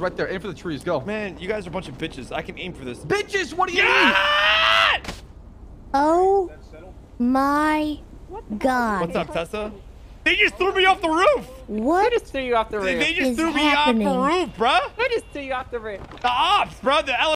right there. Aim for the trees. Go. Man, you guys are a bunch of bitches. I can aim for this. Bitches, what do you mean? Yeah! Oh my God. What's up, Tessa? They just threw me off the roof. What? Who just threw you off the roof? They just is threw me happening? off the roof, bruh. Who just threw you off the roof? The ops, bro. The